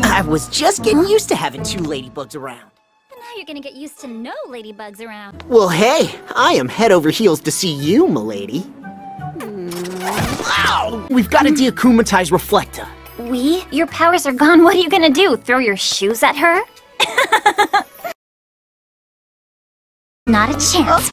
I was just getting used to having two ladybugs around. And now you're gonna get used to no ladybugs around. Well, hey, I am head over heels to see you, milady. Ow! We've got to deakumatize Reflecta. Your powers are gone. What are you gonna do? Throw your shoes at her? Not a chance.